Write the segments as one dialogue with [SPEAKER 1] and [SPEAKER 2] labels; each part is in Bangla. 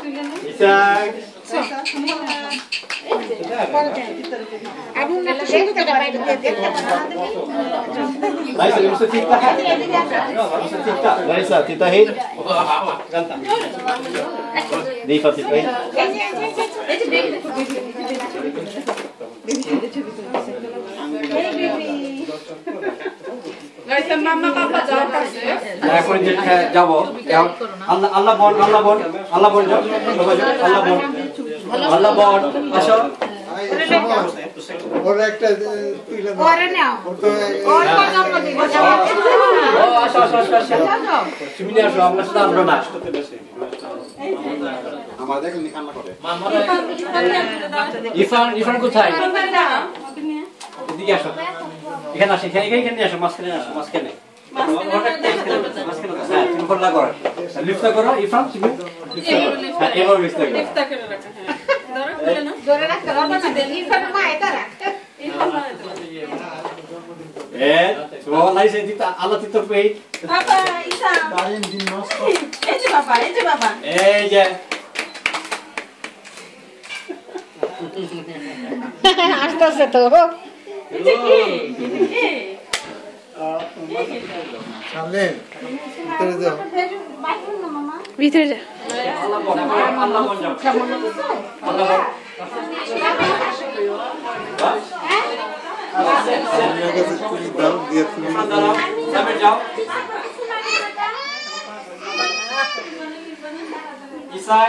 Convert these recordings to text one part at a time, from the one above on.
[SPEAKER 1] ইসাক
[SPEAKER 2] আবু না তো দেখতে বাইরে দেখতে
[SPEAKER 1] Larisa, não precisa ficar. Não precisa ficar. Larisa, tita hit. Canta. Difa tita hit.
[SPEAKER 3] Larisa, mama papa jawab আছে
[SPEAKER 1] না এখন যে যাব আল্লাহ আল্লাহ বল আল্লাহ বল আল্লাহ বল যাও আল্লাহ বল আল্লাহ বল আসো
[SPEAKER 4] ওর একটা তুইলে
[SPEAKER 2] করে নাও ওর জন্ম দিব
[SPEAKER 1] ও আসো আসো আসো তুমি নিয়ে আসো আমরা সাথে আসবো না
[SPEAKER 4] আমার দেখুন কান্না করে
[SPEAKER 1] ইরফান কোথায় এদিকে আসো এখানে আসো এখানে আসো মাঝখানে আসো মাঝখানে তুমি ফোন লাগো লিফট করো ইরফান তুমি হ্যাঁ এবার লিফট করো
[SPEAKER 3] লিফট করে রাখা হ্যাঁ
[SPEAKER 2] ধরে রাখতে হবে না ইরফান মা এটা রাখ
[SPEAKER 1] Larisa tita Allah tita pay
[SPEAKER 3] papa isa
[SPEAKER 4] দাঁড়িয়ে দিন নষ্ট
[SPEAKER 3] এই যে বাবা
[SPEAKER 1] এই যে
[SPEAKER 2] আসতেছে তো
[SPEAKER 3] এটা কি
[SPEAKER 4] সামনে ভিতরে যাও
[SPEAKER 2] ভিতরে যা
[SPEAKER 1] Allah bon যাও Allah bon
[SPEAKER 4] আমার কাছে তুলি দাও দিয়ে তুলি
[SPEAKER 1] সামনে যাও Ishaq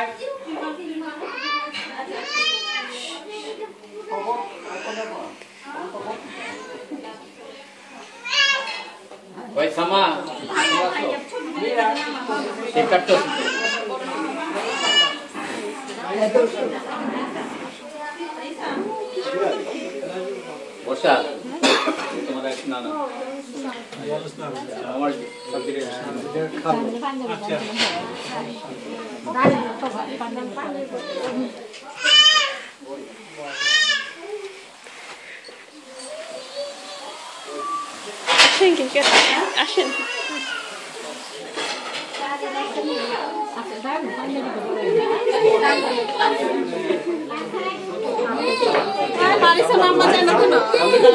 [SPEAKER 1] Wait sama Dekat tu Bosan তোমার এক না না আমার সবদিকে খাবো আচ্ছা
[SPEAKER 5] আসেন
[SPEAKER 3] Larisa mama জানো তো না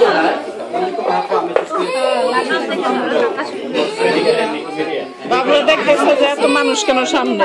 [SPEAKER 5] বাবুরা দেখতেছে যে এত মানুষ কেন সামনে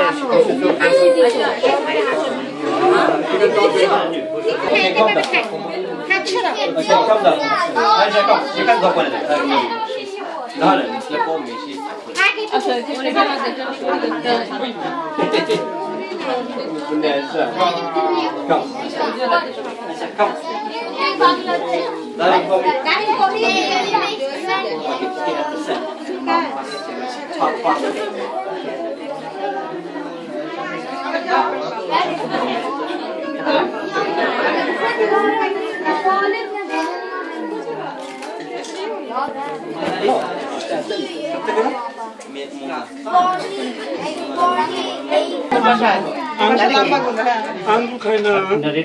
[SPEAKER 5] আঙ্গুল খাই না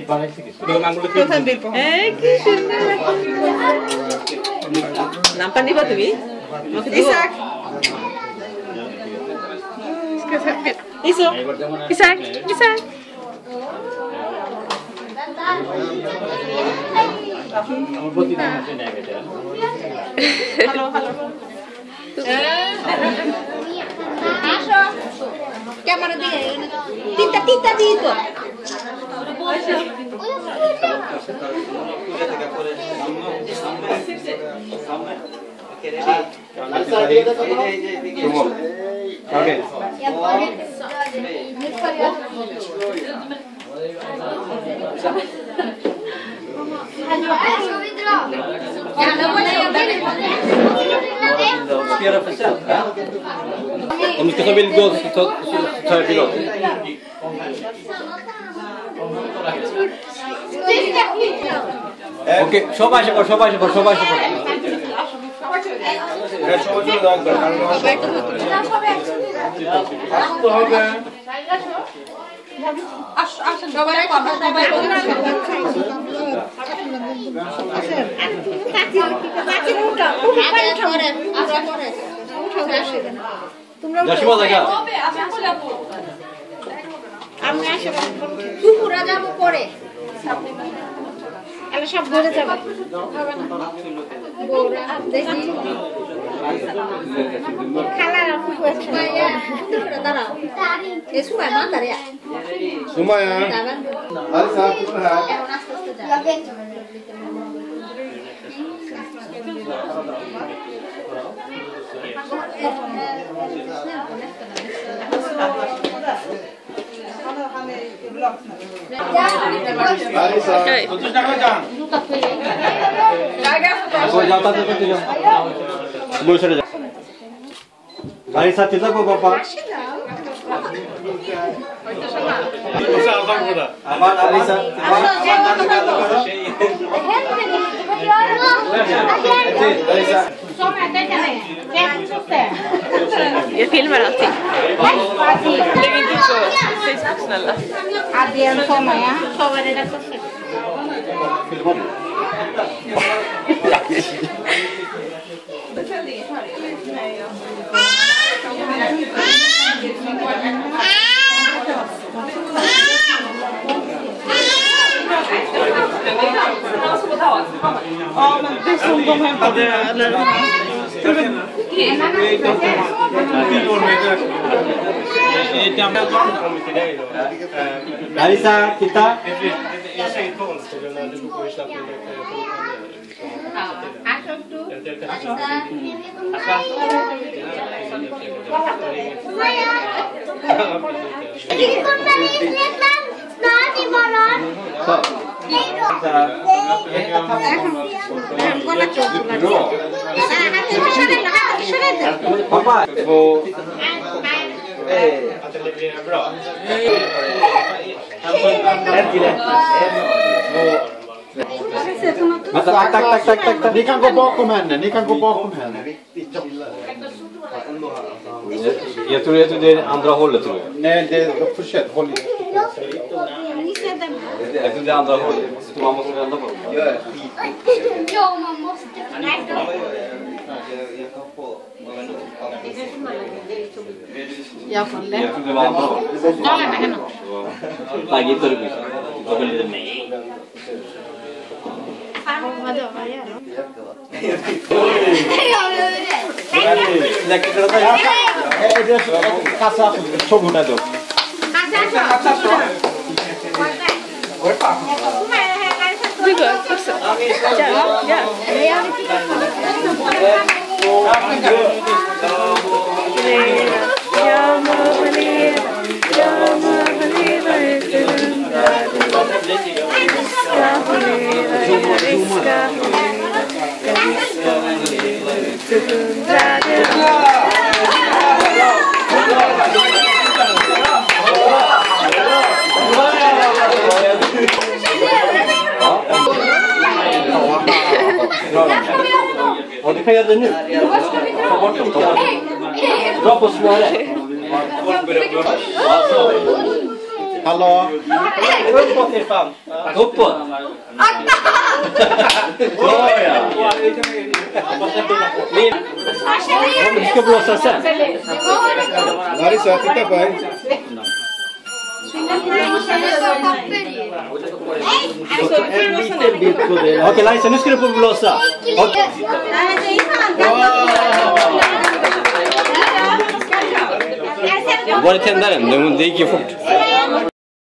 [SPEAKER 5] নাম পানি বা তুমি ইসাক ইসাক ইসাক হ্যালো হ্যালো
[SPEAKER 2] আসো ক্যামেরা দিয়ে তিনটা দিয়ে তো
[SPEAKER 1] Om du ska ta bild gå så tar jag bild. Okej, সবাই আসো সবাই আসো সবাই আসো সবাই চলে দাও একবার আসতে হবে
[SPEAKER 3] সবাই
[SPEAKER 2] তোমরা
[SPEAKER 1] জশিমা দেখা
[SPEAKER 2] আমি দুপুরা যাব পরে এলা সব ঘরে যাবে বউরা দেখি খালা ফুফু সুমাইয়া দাঁড়াও এই সুমাইয়া মান দাঁড়িয়া
[SPEAKER 4] সুমাইয়া লারিসা কোথায়
[SPEAKER 2] এখন আস্তে আস্তে যাবে
[SPEAKER 4] Larisa
[SPEAKER 1] Larisa tita ko papa. Aman Larisa. Larisa.
[SPEAKER 5] Jag filmar allting. Lägg inte på Facebook snälla.
[SPEAKER 2] Adrian Somaya, sover det där så.
[SPEAKER 5] Ja, men det som de hämtade eller
[SPEAKER 1] Larisa tita. Pappa.
[SPEAKER 4] tack. Ni kan gå bakom henne. Ni kan gå bakom henne.
[SPEAKER 1] Jag tror det är andra hållet tror jag.
[SPEAKER 4] Nej, det fortsätt. Håll i.
[SPEAKER 1] Jag tror det är andra hållet. Man måste vända på det.
[SPEAKER 2] Ja, man måste.
[SPEAKER 3] Jag håller.
[SPEAKER 1] Jag tror det var andra hållet.
[SPEAKER 3] Jag lämnar henne.
[SPEAKER 1] Nej, inte det blir. Det var lite nej.
[SPEAKER 2] Vadå, vad gör du?
[SPEAKER 1] Läcker det där. Kassa så går det då.
[SPEAKER 5] Du går också.
[SPEAKER 1] Ja, du kan göra det nu. Ta bort dem. Dra på snöret.
[SPEAKER 4] Hallå?
[SPEAKER 1] Uppåt är fan. Uppåt. Vi ska blåsa sen.
[SPEAKER 4] Larisa, titta på dig.
[SPEAKER 1] Okej, Larisa, nu ska du få blåsa. Var är tändaren? Det gick ju fort.